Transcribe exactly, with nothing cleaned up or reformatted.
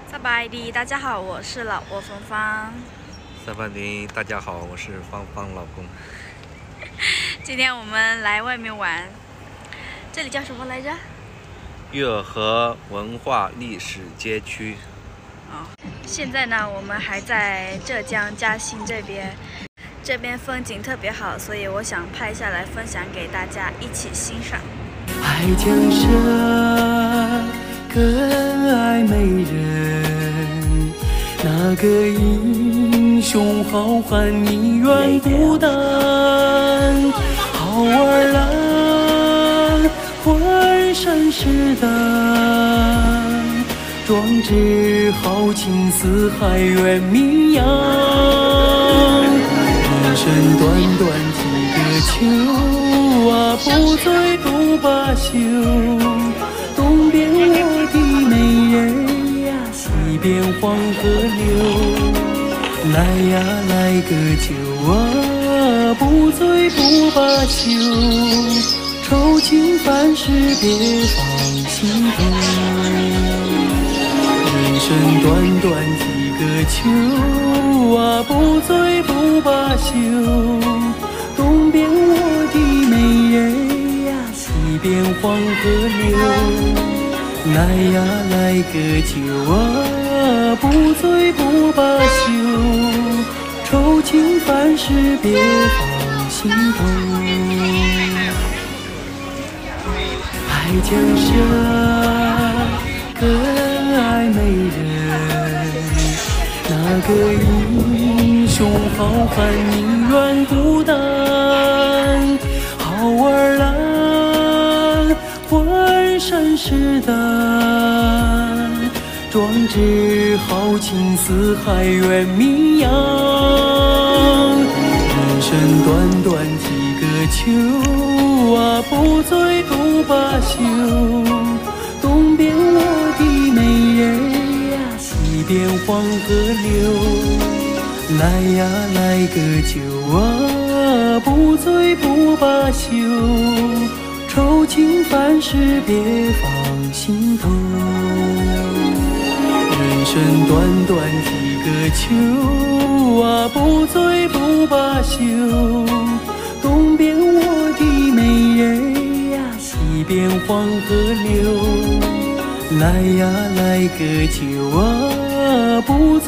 萨拜迪，大家好，我是老挝芳芳。 萨拜迪，大家好，我是芳芳老公。 今天我们来外面玩，这里叫什么来着？ 月河文化历史街区。 哦，现在呢，我们还在浙江嘉兴这边，这边风景特别好，所以我想拍下来分享给大家一起欣赏。 爱江山更爱美人，那个英雄好汉你远不淡。好儿郎浑身是胆，壮志豪情四海远名扬。人生短短几个秋啊，不醉不罢休。东边我的美人呀，西边黄河流。来呀来个酒啊，不醉不罢休。愁情烦事别放心头。人生短短几个秋啊，不醉不罢休。东边我的美人呀，西边黄河流。来呀来个酒啊，不醉不罢休。愁情烦事别放心头。爱江山更爱美人，那个英雄好汉你远不淡。好儿郎浑身是胆，壮志豪情四海远名扬。人生短短几个秋啊，不醉不罢休。东边我的美人呀，西边黄河流。来呀来个酒啊，不醉不罢休。愁情烦事别放心头。人生短短几个秋啊，不醉不罢休。东边我的美人呀，西边黄河流。来呀来个酒啊，不醉